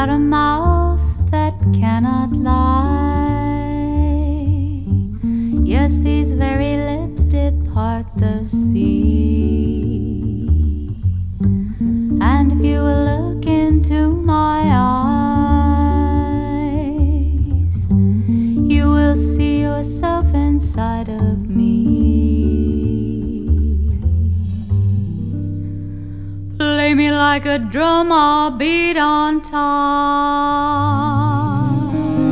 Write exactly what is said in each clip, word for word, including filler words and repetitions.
got a mouth that cannot lie. Yes, these very lips did part the sea. And if you will look into my eyes, you will see yourself inside of me. Play me like a drum, I'll beat on time.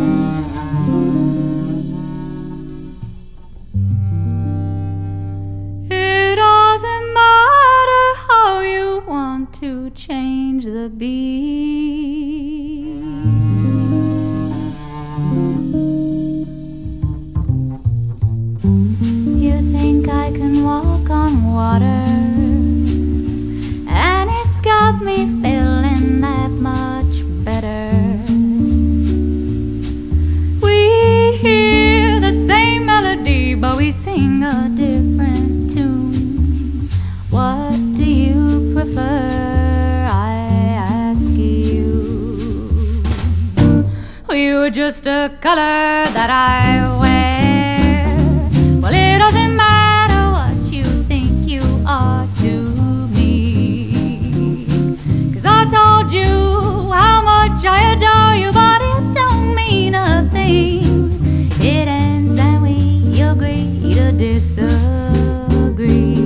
It doesn't matter how you want to change the beat. You think I can walk on water, and it's got me feeling that much better. We hear the same melody, but we sing a different tune. What do you prefer, I ask you? You're just a color that I wear. Well, it doesn't matter what you think you are to me, 'cause I told you how much I adore you, but it don't mean a thing. It ends and we agree to disagree.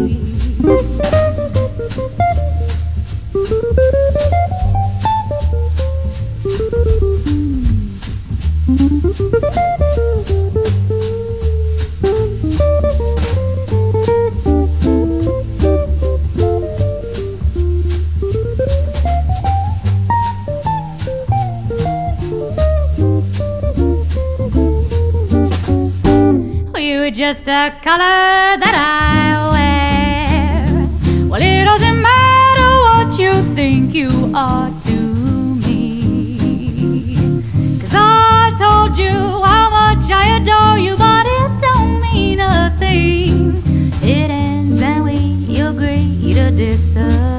You're just a color that I wear. Well, it doesn't matter what you think you are to me, 'cause I told you how much I adore you, but it don't mean a thing. It ends and we agree to disagree.